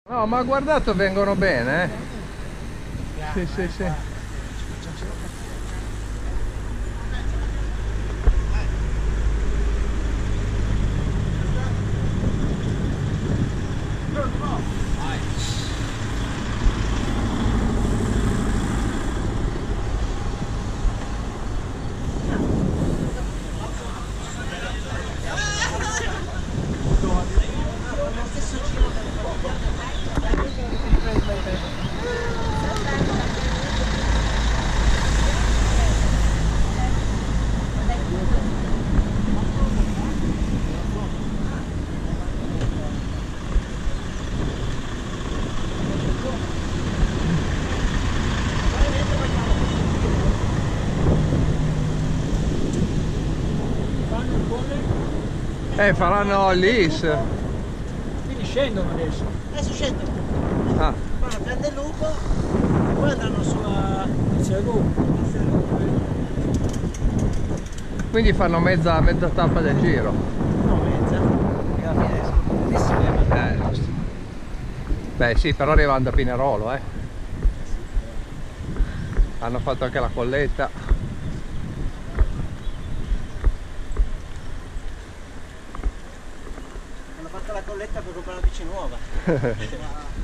No, ma guardato, vengono bene, eh? Sì, sì, sì. Faranno l'IS. Quindi scendono adesso. Adesso scendono. Ah. Vanno, prende il lupo, poi andranno su a Ceru. Quindi fanno mezza tappa del giro. No, mezza. E alla fine sono bellissime. Beh sì, però arrivando a Pinerolo, eh. Hanno fatto anche la colletta. Hanno fatto la colletta per comprare una bici nuova.